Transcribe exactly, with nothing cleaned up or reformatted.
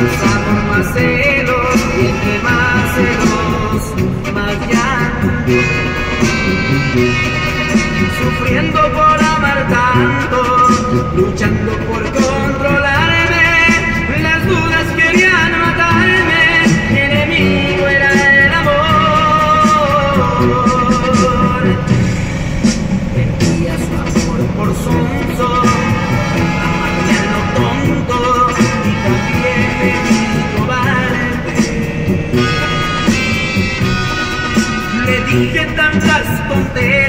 Más amor, más celos, y entre más celos, más llanto. Sufriendo por amar tanto, luchando por controlarme, las dudas querían matarme, mi enemigo era el amor. Vendía su amor por sonso, amarme a lo tonto, y también me vi cobarde. Le dije tantas tonterías